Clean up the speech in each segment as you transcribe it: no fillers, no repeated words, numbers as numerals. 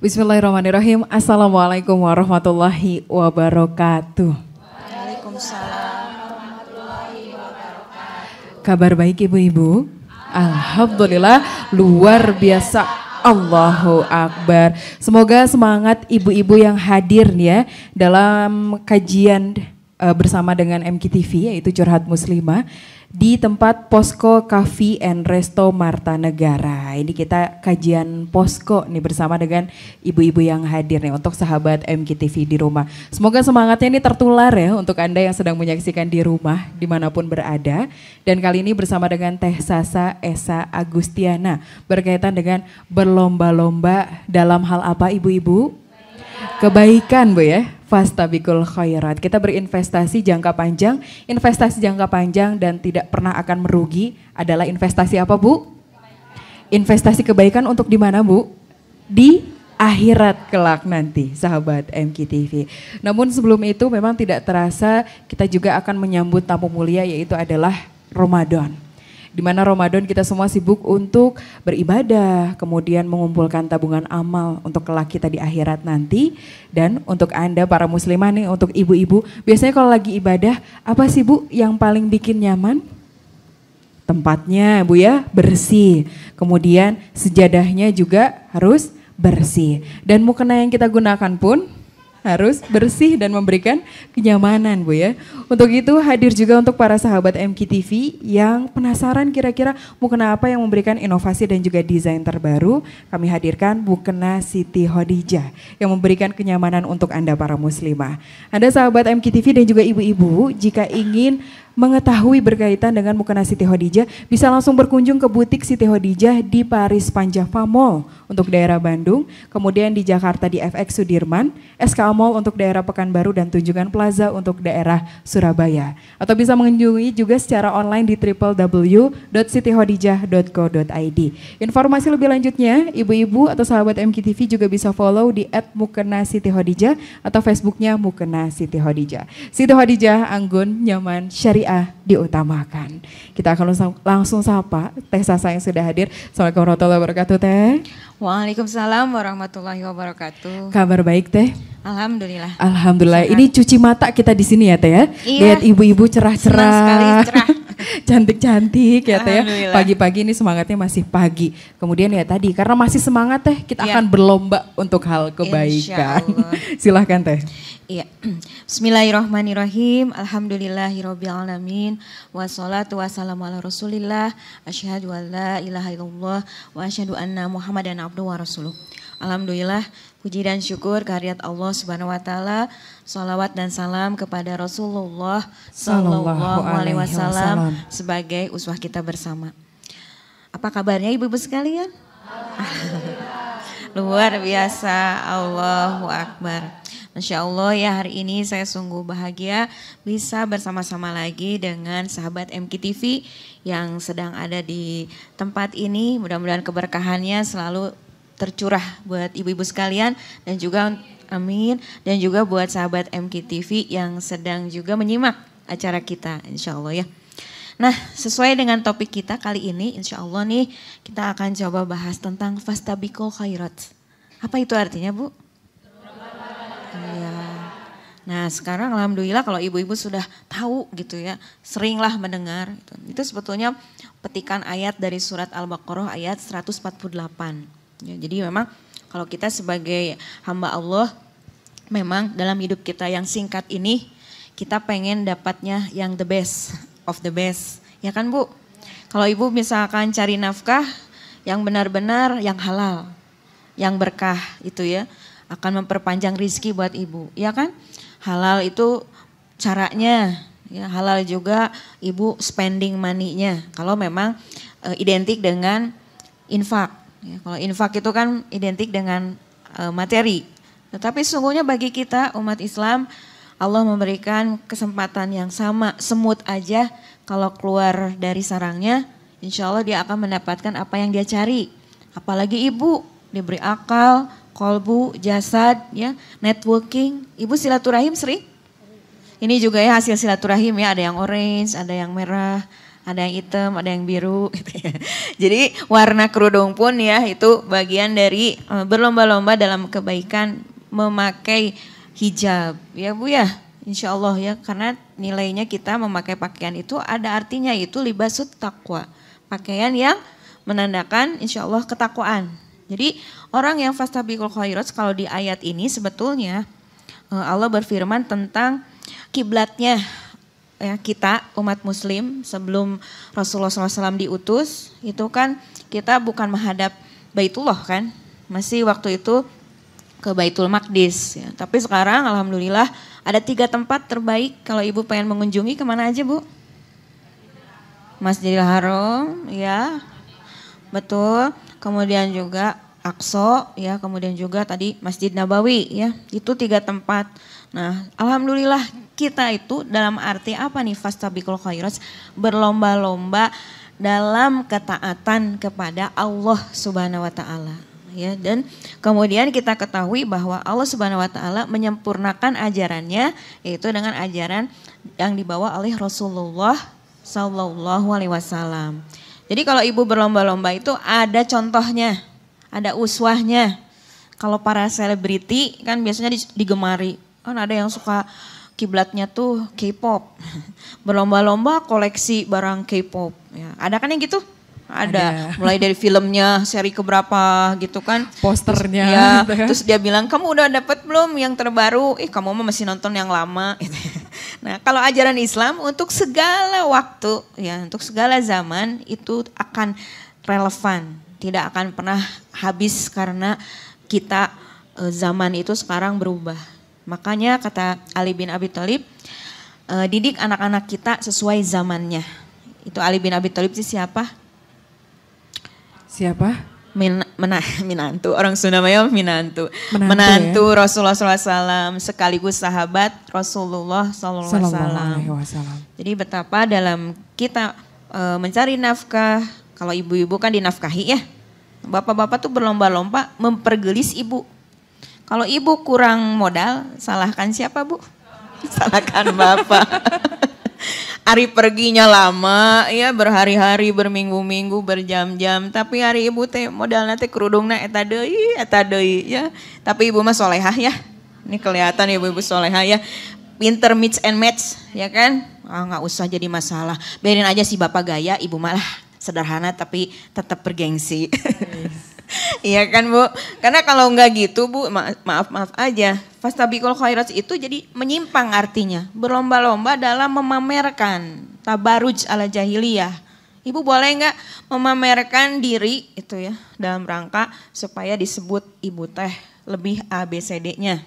Bismillahirrahmanirrahim. Assalamualaikum warahmatullahi wabarakatuh. Waalaikumsalam. Kabar baik ibu-ibu? Alhamdulillah luar biasa. Allahu Akbar. Semoga semangat ibu-ibu yang hadir ya dalam kajian bersama dengan MKTV yaitu Curhat Muslimah di tempat Posko Cafe and Resto Marta Negara. Ini kita kajian posko nih bersama dengan ibu-ibu yang hadir nih untuk sahabat MKTV di rumah. Semoga semangatnya ini tertular ya untuk Anda yang sedang menyaksikan di rumah dimanapun berada. Dan kali ini bersama dengan Teh Sasa Esa Agustiana berkaitan dengan berlomba-lomba dalam hal apa ibu-ibu? Kebaikan Bu ya. Fastabikul khairat. Kita berinvestasi jangka panjang. Investasi jangka panjang dan tidak pernah akan merugi adalah investasi apa Bu? Investasi kebaikan untuk di mana Bu? Di akhirat kelak nanti sahabat MKTV. Namun sebelum itu memang tidak terasa kita juga akan menyambut tamu mulia yaitu adalah Ramadan. Di mana Ramadan kita semua sibuk untuk beribadah, kemudian mengumpulkan tabungan amal untuk kelak kita di akhirat nanti. Dan untuk Anda para muslimah nih, untuk ibu-ibu, biasanya kalau lagi ibadah, apa sih Bu yang paling bikin nyaman? Tempatnya Bu ya, bersih. Kemudian sejadahnya juga harus bersih. Dan mukena yang kita gunakan pun harus bersih dan memberikan kenyamanan Bu ya. Untuk itu hadir juga untuk para sahabat MKTV yang penasaran kira-kira mukena apa yang memberikan inovasi dan juga desain terbaru. Kami hadirkan mukena Siti Khadijah yang memberikan kenyamanan untuk Anda para muslimah. Anda sahabat MKTV dan juga ibu-ibu jika ingin mengetahui berkaitan dengan mukena Siti Khadijah bisa langsung berkunjung ke butik Siti Khadijah di Paris Panjava Mall untuk daerah Bandung, kemudian di Jakarta di FX Sudirman, SKA Mall untuk daerah Pekanbaru dan Tunjungan Plaza untuk daerah Surabaya. Atau bisa mengunjungi juga secara online di www.sitikhadijah.co.id. Informasi lebih lanjutnya, ibu-ibu atau sahabat MKTV juga bisa follow di @mukena_siti_khadijah atau Facebooknya Mukena Siti Khadijah. Siti Khadijah, anggun, nyaman, syariah diutamakan. Kita akan langsung sapa Teh Sasa yang sudah hadir. Assalamualaikum warahmatullahi wabarakatuh Teh. Waalaikumsalam warahmatullahi wabarakatuh. Kabar baik Teh? Alhamdulillah. Alhamdulillah. Ini cuci mata kita di sini ya Teh ya. Iya. Lihat ibu-ibu cerah-cerah. Senang sekali cerah. Cantik-cantik ya Teh ya. Alhamdulillah. Pagi-pagi ini semangatnya masih pagi. Kemudian ya tadi karena masih semangat Teh kita Iya. akan berlomba untuk hal kebaikan. Insyaallah. Silahkan Teh. Iya. Bismillahirrahmanirrahim. Alhamdulillahirabbil alamin. Wassalatu wassalamu ala Rasulillah. Asyhadu an la ilaha illallah wa asyhadu anna Muhammadan abduhu wa rasuluh. Alhamdulillah, puji dan syukur kehadirat Allah Subhanahu wa taala. Shalawat dan salam kepada Rasulullah sallallahu alaihi wasallam sebagai uswah kita bersama. Apa kabarnya ibu-ibu sekalian? Luar biasa, Allahu Akbar. Masya Allah ya, hari ini saya sungguh bahagia bisa bersama-sama lagi dengan sahabat MKTV yang sedang ada di tempat ini. Mudah-mudahan keberkahannya selalu tercurah buat ibu-ibu sekalian dan juga amin, dan juga buat sahabat MKTV yang sedang juga menyimak acara kita insya Allah ya. Nah, sesuai dengan topik kita kali ini insya Allah nih kita akan coba bahas tentang fastabikul khairat. Apa itu artinya Bu? Iya. Nah sekarang alhamdulillah kalau ibu-ibu sudah tahu gitu ya, seringlah mendengar. Itu sebetulnya petikan ayat dari surat Al-Baqarah ayat 148. Ya, jadi memang kalau kita sebagai hamba Allah, memang dalam hidup kita yang singkat ini, kita pengen dapatnya yang the best of the best. Ya kan Bu? Kalau ibu misalkan cari nafkah yang benar-benar yang halal, yang berkah itu ya, akan memperpanjang rizki buat ibu, ya kan? Halal itu caranya, ya halal juga ibu spending money-nya. Kalau memang identik dengan infak, ya, kalau infak itu kan identik dengan materi. Tetapi sesungguhnya bagi kita umat Islam, Allah memberikan kesempatan yang sama, semut aja kalau keluar dari sarangnya, insya Allah dia akan mendapatkan apa yang dia cari. Apalagi ibu diberi akal, kolbu, jasad, ya, networking. Ibu silaturahim sering? Ini juga ya hasil silaturahim ya, ada yang orange, ada yang merah, ada yang hitam, ada yang biru gitu ya. Jadi warna kerudung pun ya itu bagian dari berlomba-lomba dalam kebaikan memakai hijab ya Bu ya. Insya Allah ya, karena nilainya kita memakai pakaian itu ada artinya, itu libasut taqwa. Pakaian yang menandakan insya Allah ketakwaan. Jadi orang yang fastabiqul khairat, kalau di ayat ini sebetulnya Allah berfirman tentang kiblatnya ya, kita umat muslim sebelum Rasulullah SAW diutus, itu kan kita bukan menghadap Baitullah kan, masih waktu itu ke Baitul Maqdis ya. Tapi sekarang alhamdulillah ada 3 tempat terbaik kalau ibu pengen mengunjungi, kemana aja Bu? Masjidil Haram ya, betul. Kemudian juga Aqsa ya, kemudian juga tadi Masjid Nabawi ya, itu 3 tempat. Nah alhamdulillah kita itu dalam arti apa nih fastabiqul khairat, berlomba-lomba dalam ketaatan kepada Allah Subhanahu wa taala. Ya, dan kemudian kita ketahui bahwa Allah Subhanahu wa taala menyempurnakan ajarannya yaitu dengan ajaran yang dibawa oleh Rasulullah sallallahu alaihi wasallam. Jadi kalau ibu berlomba-lomba itu ada contohnya, ada uswahnya. Kalau para selebriti kan biasanya digemari. Kan ada yang suka kiblatnya tuh K-pop. Berlomba-lomba koleksi barang K-pop ya. Ada kan yang gitu? Ada, mulai dari filmnya seri keberapa gitu kan, posternya ya, gitu ya. Terus dia bilang kamu udah dapat belum yang terbaru, kamu mah masih nonton yang lama gitu. Nah kalau ajaran Islam untuk segala waktu ya, untuk segala zaman itu akan relevan, tidak akan pernah habis karena kita zaman itu sekarang berubah. Makanya kata Ali bin Abi Thalib, didik anak-anak kita sesuai zamannya. Itu Ali bin Abi Thalib itu siapa? Siapa? Minantu, orang Sunda mah menantu ya? Rasulullah SAW sekaligus sahabat Rasulullah SAW. Jadi betapa dalam kita mencari nafkah, kalau ibu-ibu kan dinafkahi ya, bapak-bapak tuh berlomba-lomba mempergelis ibu. Kalau ibu kurang modal, salahkan siapa Bu? Salahkan bapak. Hari perginya lama ya, berhari-hari, berminggu-minggu, berjam-jam. Tapi hari ibu teh modalna teh kerudungna eta deui ya. Tapi ibu mah solehah ya. Ini kelihatan ibu-ibu solehah ya. Pinter mix and match ya kan. Nggak usah jadi masalah. Biarin aja si bapak gaya, ibu malah sederhana tapi tetap bergengsi. Iya kan Bu, karena kalau enggak gitu Bu, maaf aja, fastabiqul khairat itu jadi menyimpang artinya, berlomba-lomba dalam memamerkan tabaruj ala jahiliyah. Ibu boleh enggak memamerkan diri itu ya, dalam rangka supaya disebut ibu teh lebih ABCD-nya?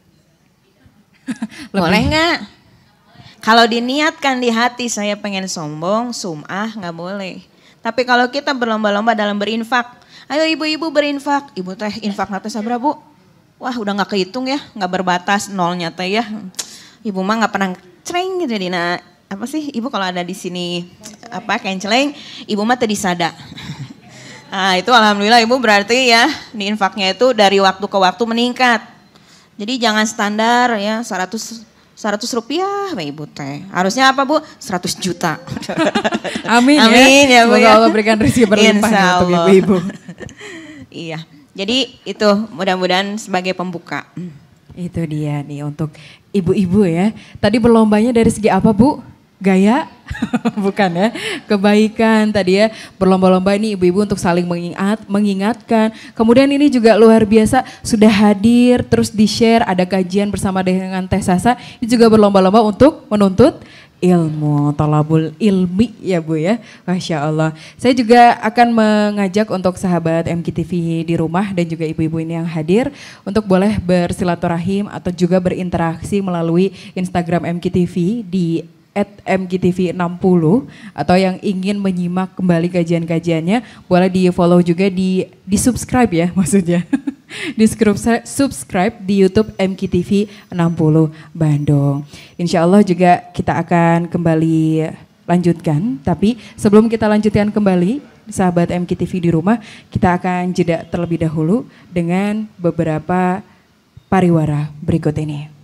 Boleh enggak? Kalau diniatkan di hati saya pengen sombong, sum'ah enggak boleh. Tapi kalau kita berlomba-lomba dalam berinfak, ayo ibu-ibu berinfak, ibu teh infak nate sabra Bu? Wah udah gak kehitung ya, gak berbatas nolnya teh ya. Ibu mah gak pernah cereng gitu Dina. Apa sih ibu kalau ada di sini apa kenceleng, ibu mah tadi sada. Nah itu alhamdulillah ibu berarti ya di infaknya itu dari waktu ke waktu meningkat. Jadi jangan standar ya 100 rupiah ibu teh. Harusnya apa Bu? 100 juta. Amin, Amin ya Bu. Semoga Allah berikan rezeki berlimpah untuk ibu-ibu. Iya, jadi itu mudah-mudahan sebagai pembuka. Itu dia nih untuk ibu-ibu ya. Tadi berlombanya dari segi apa Bu? Gaya? Bukan ya, kebaikan tadi ya. Berlomba-lomba ini ibu-ibu untuk saling mengingatkan. Kemudian ini juga luar biasa sudah hadir terus di-share, ada kajian bersama dengan Teh Sasa. Ini juga berlomba-lomba untuk menuntut ilmu, thalabul ilmi ya Bu ya. Masya Allah. Saya juga akan mengajak untuk sahabat MKTV di rumah dan juga ibu-ibu ini yang hadir untuk boleh bersilaturahim atau juga berinteraksi melalui Instagram MKTV di @mktv60 atau yang ingin menyimak kembali kajian-kajiannya boleh di follow juga di subscribe ya maksudnya. Di subscribe di YouTube MKTV 60 Bandung. Insya Allah juga kita akan kembali lanjutkan. Tapi sebelum kita lanjutkan kembali, sahabat MKTV di rumah, kita akan jeda terlebih dahulu dengan beberapa pariwara berikut ini.